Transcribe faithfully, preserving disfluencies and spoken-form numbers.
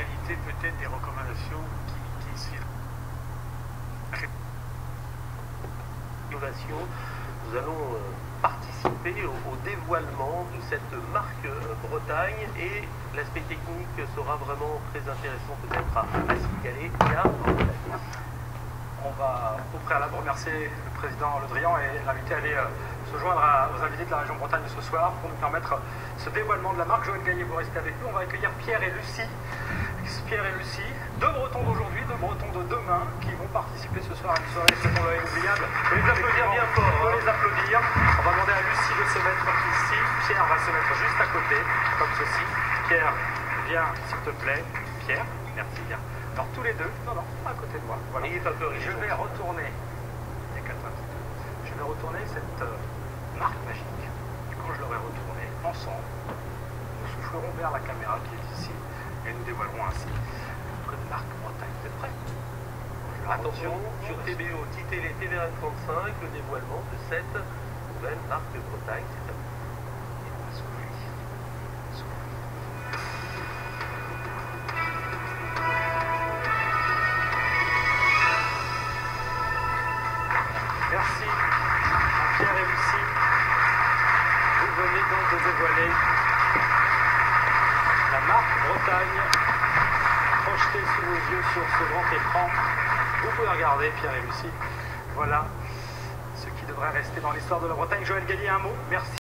réalité peut-être des recommandations qui, qui s'y... Innovation, nous allons euh, participer au, au dévoilement de cette marque euh, Bretagne et l'aspect technique sera vraiment très intéressant peut-être à, à signaler. On va au préalable remercier le président Le Drian et l'inviter à aller euh, se joindre à, aux invités de la région Bretagne ce soir pour nous permettre ce dévoilement de la marque. Joël Gaillet, vous restez avec nous. On va accueillir Pierre et Lucie. Pierre et Lucie, deux Bretons d'aujourd'hui, deux Bretons de demain qui vont participer ce soir à une soirée certainement inoubliable. On les applaudir bien fort. On va les applaudir. On va demander à Lucie de se mettre ici. Pierre va se mettre juste à côté, comme ceci. Pierre, viens s'il te plaît. Pierre, merci bien. Alors tous les deux, non, non, à côté de moi. Voilà. N'ayez pas peur, je vais retourner, je vais retourner cette euh, marque magique. Et quand je l'aurai retournée, ensemble, nous soufflerons vers la caméra qui est ici et nous dévoilerons ainsi notre marque Bretagne. Vous êtes prêts? Attention, sur T B O, Titélé, T V R trente-cinq, le dévoilement de cette nouvelle marque de Bretagne. C'est à vous. Et on va souffler. Souffler. Merci à Pierre et Lucie. Vous venez donc de dévoiler la marque Bretagne projetée sous vos yeux sur ce grand écran. Vous pouvez regarder Pierre et Lucie. Voilà ce qui devrait rester dans l'histoire de la Bretagne. Joël Gaillet, un mot. Merci.